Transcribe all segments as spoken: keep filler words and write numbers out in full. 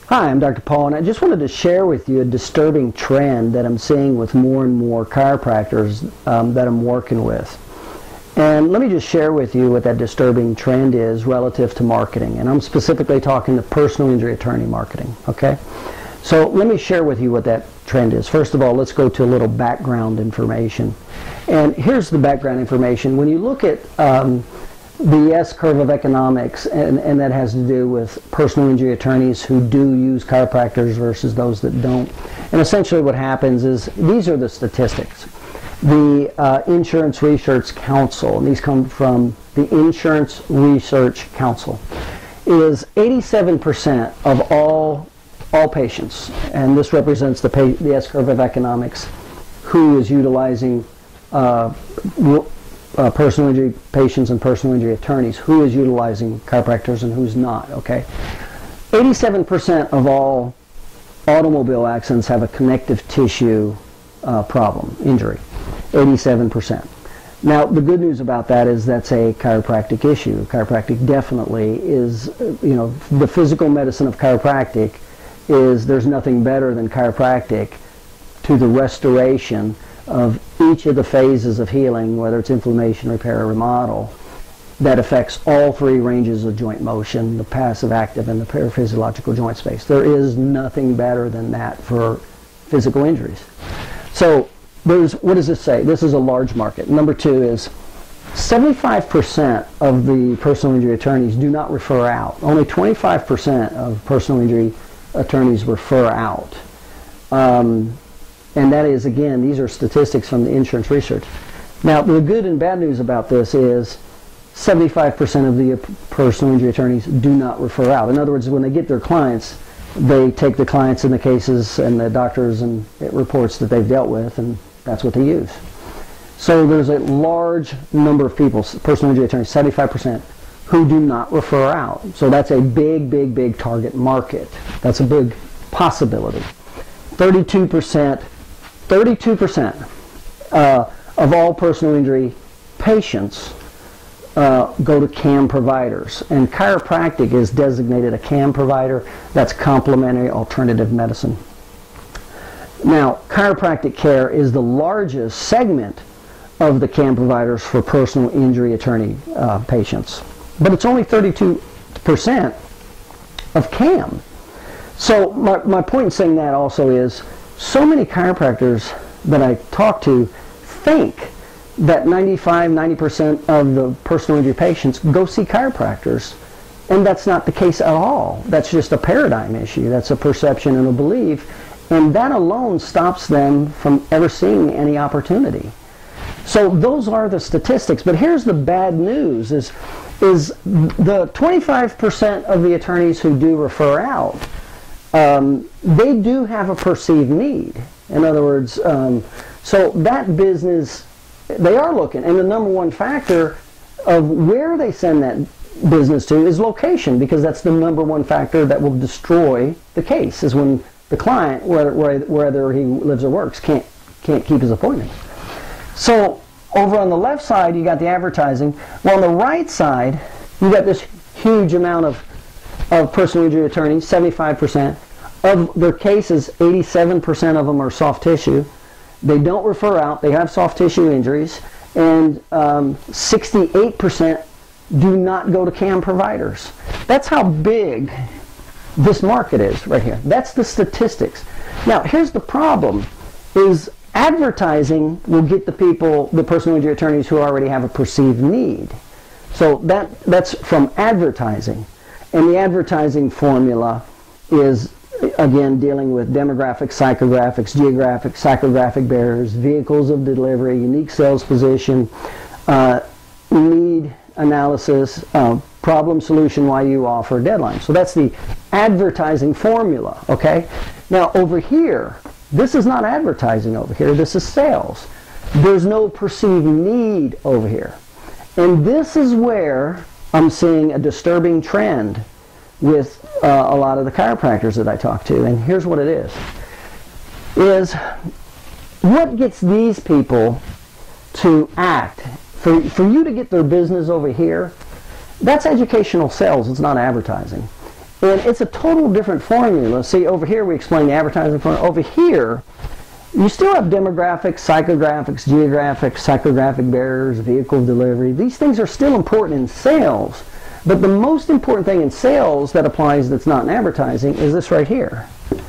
Hi, I'm Doctor Paul, and I just wanted to share with you a disturbing trend that I'm seeing with more and more chiropractors um, that I'm working with. And let me just share with you what that disturbing trend is relative to marketing. And I'm specifically talking to personal injury attorney marketing, okay? So let me share with you what that trend is. First of all, let's go to a little background information. And here's the background information. When you look at um, the S-curve of economics, and, and that has to do with personal injury attorneys who do use chiropractors versus those that don't. And essentially what happens is, these are the statistics. The uh, Insurance Research Council, and these come from the Insurance Research Council, is eighty-seven percent of all, all patients, and this represents the, pay, the S-curve of economics, who is utilizing uh, Uh, personal injury patients and personal injury attorneys, who is utilizing chiropractors and who's not, okay? eighty-seven percent of all automobile accidents have a connective tissue uh, problem, injury, eighty-seven percent. Now, the good news about that is that's a chiropractic issue. Chiropractic definitely is, you know, the physical medicine of chiropractic is, there's nothing better than chiropractic to the restoration of each of the phases of healing, whether it's inflammation, repair, or remodel, that affects all three ranges of joint motion, the passive, active, and the paraphysiological joint space. There is nothing better than that for physical injuries. So there's, what does this say? This is a large market. Number two is seventy-five percent of the personal injury attorneys do not refer out. Only twenty-five percent of personal injury attorneys refer out. Um, And that is, again, these are statistics from the insurance research. Now, the good and bad news about this is seventy-five percent of the personal injury attorneys do not refer out. In other words, when they get their clients, they take the clients and the cases and the doctors and reports that they've dealt with, and that's what they use. So there's a large number of people, personal injury attorneys, seventy-five percent, who do not refer out. So that's a big, big, big target market. That's a big possibility. thirty-two percent thirty-two percent uh, of all personal injury patients uh, go to C A M providers, and chiropractic is designated a C A M provider. That's complementary alternative medicine. Now, chiropractic care is the largest segment of the C A M providers for personal injury attorney uh, patients, but it's only thirty-two percent of C A M. So my, my point in saying that also is, so many chiropractors that I talk to think that ninety-five, ninety percent of the personal injury patients go see chiropractors, and that's not the case at all. That's just a paradigm issue. That's a perception and a belief, and that alone stops them from ever seeing any opportunity. So those are the statistics, but here's the bad news is, is the twenty-five percent of the attorneys who do refer out, Um, they do have a perceived need. In other words, um, so that business, they are looking, and the number one factor of where they send that business to is location, because that's the number one factor that will destroy the case, is when the client, whether, whether he lives or works, can't, can't keep his appointment. So over on the left side, you got the advertising. Well, on the right side, you got this huge amount of, of personal injury attorneys, seventy-five percent. Of their cases, eighty-seven percent of them are soft tissue. They don't refer out. They have soft tissue injuries. And um, sixty-eight percent do not go to C A M providers. That's how big this market is right here. That's the statistics. Now, here's the problem, is advertising will get the people, the personal injury attorneys who already have a perceived need. So that, that's from advertising. And the advertising formula is, again, dealing with demographics, psychographics, geographic, psychographic barriers, vehicles of delivery, unique sales position, uh, need analysis, uh, problem solution, why you offer, deadline. So that's the advertising formula, okay? Now over here, this is not advertising over here, this is sales. There's no perceived need over here. And this is where I'm seeing a disturbing trend with uh, a lot of the chiropractors that I talk to, and here's what it is. Is what gets these people to act, for, for you to get their business over here, that's educational sales, it's not advertising. And it's a total different formula. See, over here we explain the advertising formula. Over here, you still have demographics, psychographics, geographics, psychographic barriers, vehicle delivery. These things are still important in sales. But the most important thing in sales that applies that's not in advertising is this right here.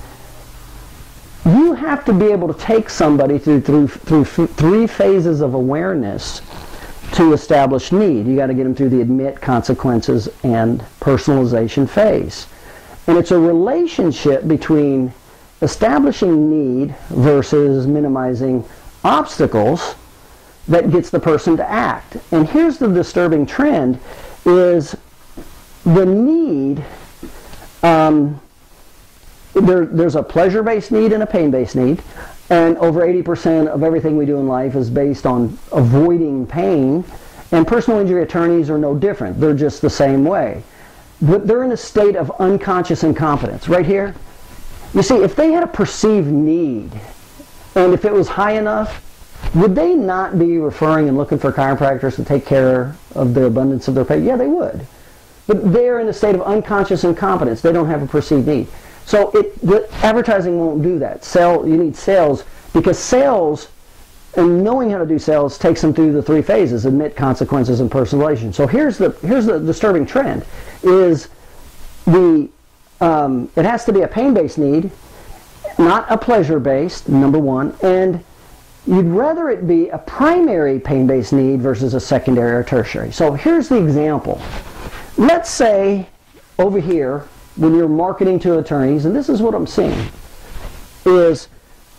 You have to be able to take somebody through, through, through three phases of awareness to establish need. You got to get them through the admit, consequences, and personalization phase. And it's a relationship between establishing need versus minimizing obstacles that gets the person to act. And here's the disturbing trend is the need, um, there, there's a pleasure-based need and a pain-based need. And over eighty percent of everything we do in life is based on avoiding pain. And personal injury attorneys are no different. They're just the same way. But they're in a state of unconscious incompetence. Right here, you see, if they had a perceived need, and if it was high enough, would they not be referring and looking for chiropractors to take care of the abundance of their pain? Yeah, they would. But they're in a state of unconscious incompetence. They don't have a perceived need. So it, the advertising won't do that. Sell, you need sales, because sales and knowing how to do sales takes them through the three phases: admit, consequences, and personalization. So here's the here's the disturbing trend: is the um, it has to be a pain-based need, not a pleasure-based. Number one, and you'd rather it be a primary pain-based need versus a secondary or tertiary. So here's the example. Let's say over here, when you're marketing to attorneys, and this is what I'm seeing, is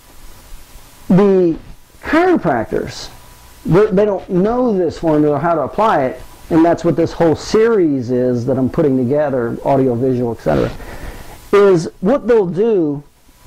the chiropractors, they don't know this formula or how to apply it, and that's what this whole series is that I'm putting together, audio, visual, et cetera, is what they'll do,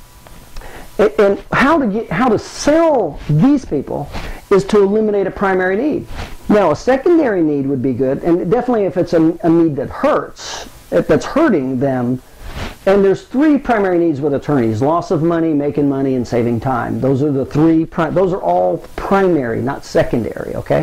and how to get, how to sell these people is to eliminate a primary need. Now, a secondary need would be good, and definitely if it's a, a need that hurts, if that's hurting them. And there's three primary needs with attorneys: loss of money, making money, and saving time. Those are the three, those are all primary, not secondary, okay?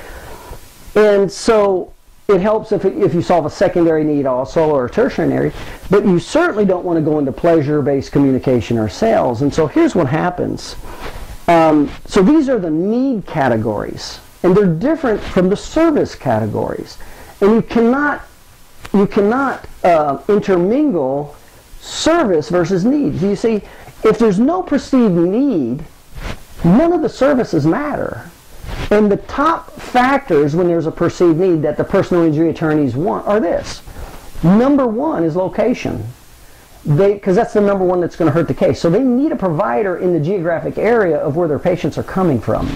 And so it helps if, it, if you solve a secondary need also, or a tertiary, but you certainly don't want to go into pleasure-based communication or sales. And so here's what happens. Um, so these are the need categories, and they're different from the service categories. And you cannot You cannot uh, intermingle service versus need. You see, if there's no perceived need, none of the services matter. And the top factors when there's a perceived need that the personal injury attorneys want are this. Number one is location. They, because that's the number one that's going to hurt the case. So they need a provider in the geographic area of where their patients are coming from.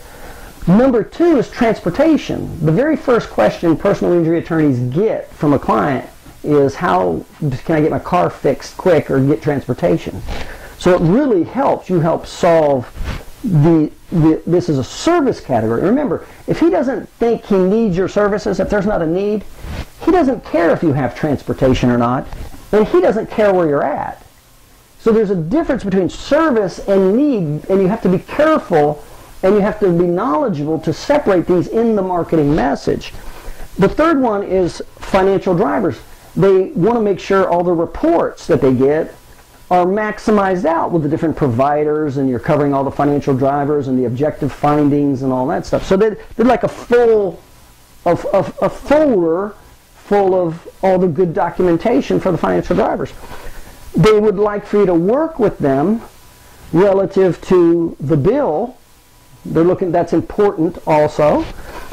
Number two is transportation. The very first question personal injury attorneys get from a client is, how can I get my car fixed quick or get transportation? So it really helps. You help solve the, the, this is a service category. Remember, if he doesn't think he needs your services, if there's not a need, he doesn't care if you have transportation or not, and he doesn't care where you're at. So there's a difference between service and need, and you have to be careful and you have to be knowledgeable to separate these in the marketing message. The third one is financial drivers. They want to make sure all the reports that they get are maximized out with the different providers, and you're covering all the financial drivers and the objective findings and all that stuff. So they're, they're like a full, a, a, a folder full of all the good documentation for the financial drivers. They would like for you to work with them relative to the bill. They're looking, that's important also.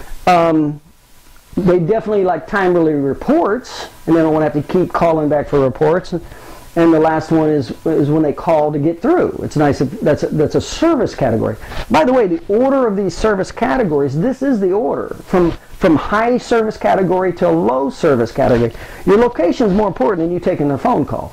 Um, they definitely like timely reports, and they don't want to have to keep calling back for reports. And the last one is is when they call to get through. It's nice if that's a, that's a service category. By the way, the order of these service categories, this is the order from from high service category to low service category. Your location is more important than you taking a phone call.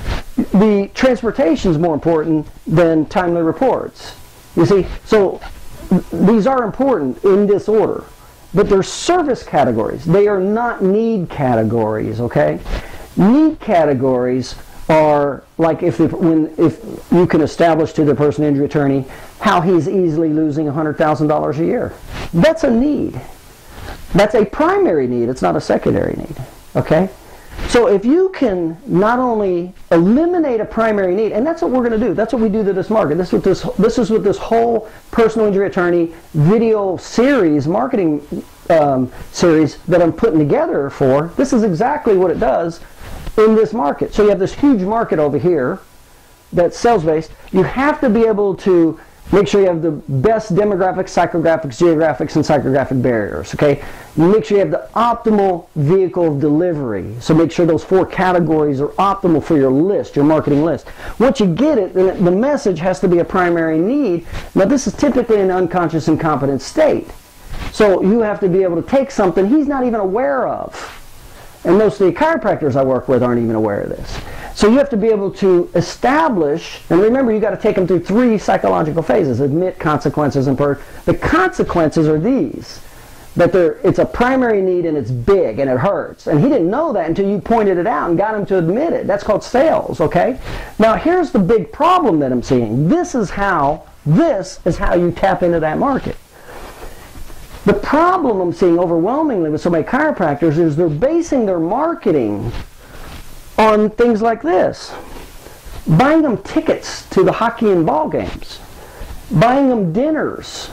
The transportation is more important than timely reports. You see, so these are important in this order, but they're service categories. They are not need categories, okay? Need categories are like if, the, when, if you can establish to the personal injury attorney how he's easily losing one hundred thousand dollars a year. That's a need. That's a primary need. It's not a secondary need, okay? So if you can not only eliminate a primary need, and that's what we're going to do, that's what we do to this market. This is what this, this is what this whole personal injury attorney video series, marketing um, series that I'm putting together for, this is exactly what it does in this market. So you have this huge market over here that's sales-based. You have to be able to make sure you have the best demographics, psychographics, geographics, and psychographic barriers, okay? You make sure you have the optimal vehicle of delivery. So make sure those four categories are optimal for your list, your marketing list. Once you get it, then the message has to be a primary need. Now this is typically an unconscious incompetent state. So you have to be able to take something he's not even aware of. And most of the chiropractors I work with aren't even aware of this. So you have to be able to establish, and remember you got to take them through three psychological phases: admit, consequences, and purge. The consequences are these, that they're, it's a primary need and it's big and it hurts. And he didn't know that until you pointed it out and got him to admit it. That's called sales, okay? Now here's the big problem that I'm seeing. This is how, this is how you tap into that market. The problem I'm seeing overwhelmingly with so many chiropractors is they're basing their marketing on things like this. Buying them tickets to the hockey and ball games. Buying them dinners.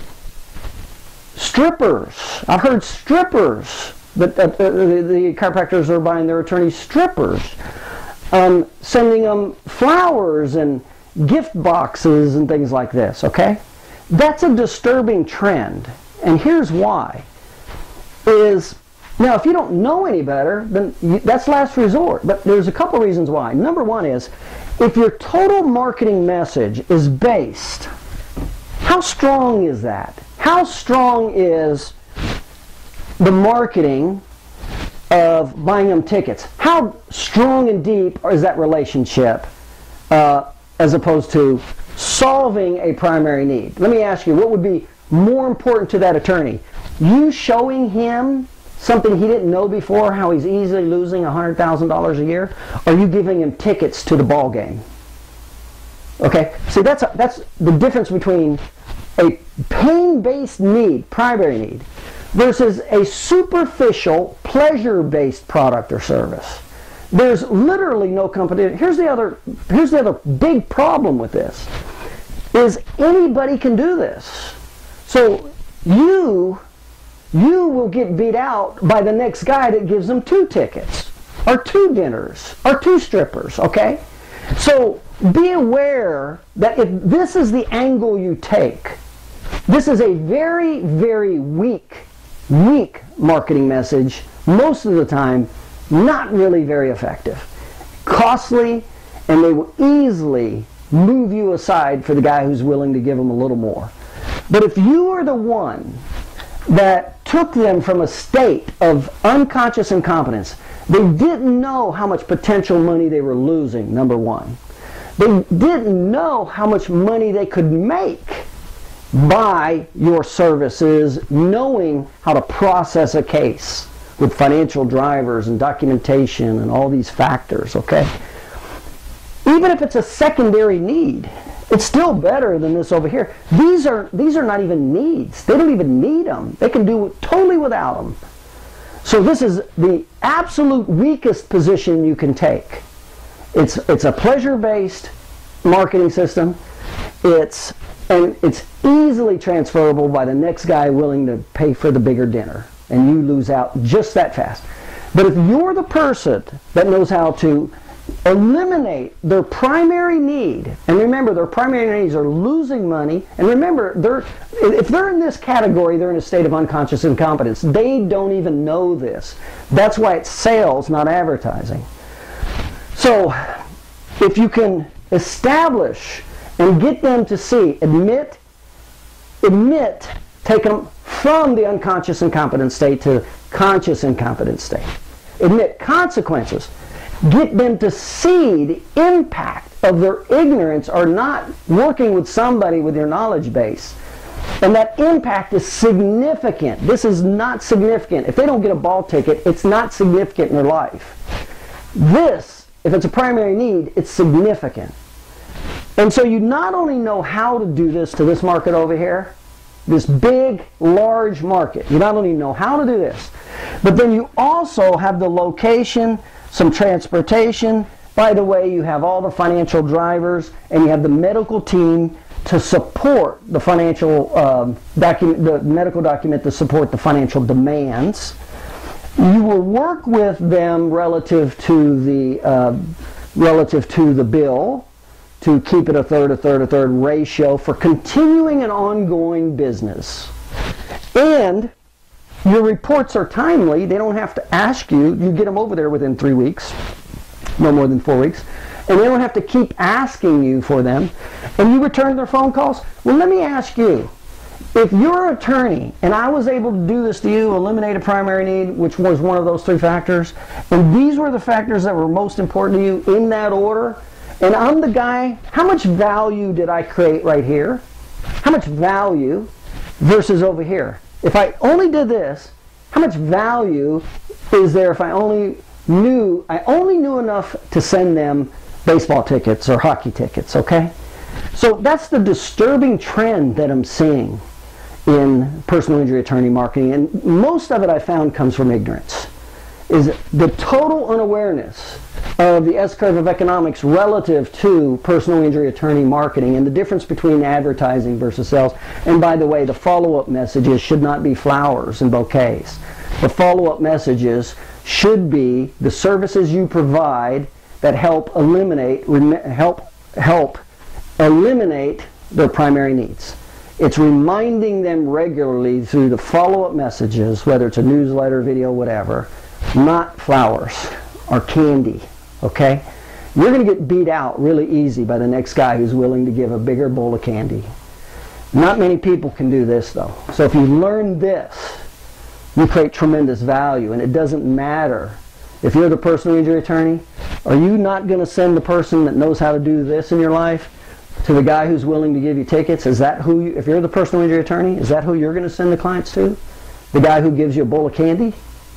Strippers. I've heard strippers. That uh, the, the chiropractors are buying their attorneys strippers. Um, sending them flowers and gift boxes and things like this, okay? That's a disturbing trend. And here's why. Is, now if you don't know any better, then you, that's last resort. But there's a couple reasons why. Number one is, if your total marketing message is based, how strong is that? How strong is the marketing of buying them tickets? How strong and deep is that relationship uh, as opposed to solving a primary need? Let me ask you, what would be more important to that attorney? You showing him something he didn't know before, how he's easily losing one hundred thousand dollars a year, or you giving him tickets to the ball game? Okay, see, that's, a, that's the difference between a pain-based need, primary need, versus a superficial, pleasure-based product or service. There's literally no competition. Here's the other, here's the other big problem with this, is anybody can do this. So you, you will get beat out by the next guy that gives them two tickets, or two dinners, or two strippers, okay? So be aware that if this is the angle you take, this is a very, very weak, weak marketing message, most of the time not really very effective. Costly, and they will easily move you aside for the guy who's willing to give them a little more. But if you are the one that took them from a state of unconscious incompetence, they didn't know how much potential money they were losing, number one. They didn't know how much money they could make by your services, knowing how to process a case with financial drivers and documentation and all these factors, okay? Even if it's a secondary need, it's still better than this over here. These are, these are not even needs. They don't even need them. They can do it totally without them. So this is the absolute weakest position you can take. It's, it's a pleasure-based marketing system. It's, and it's easily transferable by the next guy willing to pay for the bigger dinner. And you lose out just that fast. But if you're the person that knows how to eliminate their primary need, and remember their primary needs are losing money, and remember they're, if they're in this category, they're in a state of unconscious incompetence. They don't even know this. That's why it's sales, not advertising. So if you can establish and get them to see, admit, admit, take them from the unconscious incompetent state to conscious incompetent state. Admit consequences. Get them to see the impact of their ignorance or not working with somebody with your knowledge base. And that impact is significant. This is not significant. If they don't get a ball ticket, it's not significant in their life. This, if it's a primary need, it's significant. And so you not only know how to do this to this market over here, this big, large market. You not only know how to do this, but then you also have the location, some transportation. By the way, you have all the financial drivers, and you have the medical team to support the financial um, document, the medical document to support the financial demands. You will work with them relative to the uh, relative to the bill, to keep it a third, a third, a third ratio for continuing an ongoing business. And your reports are timely. They don't have to ask you. You get them over there within three weeks, no more than four weeks. And they don't have to keep asking you for them. And you return their phone calls. Well, let me ask you, if you're an attorney and I was able to do this to you, eliminate a primary need, which was one of those three factors, and these were the factors that were most important to you in that order, and I'm the guy, how much value did I create right here? How much value versus over here? If I only did this, how much value is there if I only knew, I only knew enough to send them baseball tickets or hockey tickets, okay? So that's the disturbing trend that I'm seeing in personal injury attorney marketing, and most of it I found comes from ignorance, is the total unawareness of the S-curve of economics relative to personal injury attorney marketing and the difference between advertising versus sales. And by the way, the follow-up messages should not be flowers and bouquets. The follow-up messages should be the services you provide that help eliminate, help, help eliminate their primary needs. It's reminding them regularly through the follow-up messages, whether it's a newsletter, video, whatever, not flowers or candy, okay? You're going to get beat out really easy by the next guy who's willing to give a bigger bowl of candy. Not many people can do this, though. So if you learn this, you create tremendous value, and it doesn't matter. If you're the personal injury attorney, are you not going to send the person that knows how to do this in your life to the guy who's willing to give you tickets? Is that who you, if you're the personal injury attorney, is that who you're going to send the clients to? The guy who gives you a bowl of candy?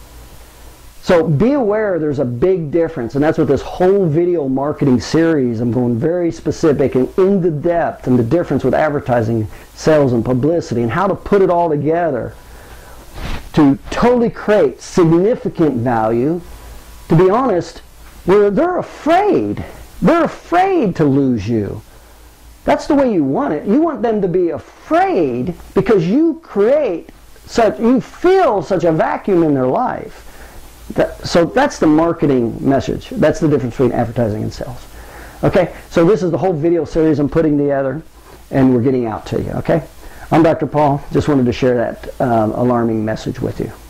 So be aware there's a big difference, and that's what this whole video marketing series, I'm going very specific and into depth and the difference with advertising, sales, and publicity, and how to put it all together to totally create significant value. To be honest, where they're afraid. They're afraid to lose you. That's the way you want it. You want them to be afraid because you create such, you fill such a vacuum in their life. That, so that's the marketing message. That's the difference between advertising and sales. Okay, so this is the whole video series I'm putting together, and we're getting out to you, okay? I'm Doctor Paul. Just wanted to share that um, alarming message with you.